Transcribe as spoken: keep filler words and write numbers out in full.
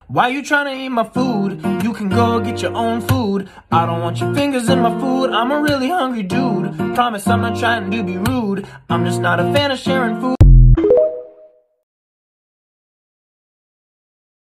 Why you trying to eat my food? You can go get your own food. I don't want your fingers in my food. I'm a really hungry dude. Promise I'm not trying to be rude. I'm just not a fan of sharing food.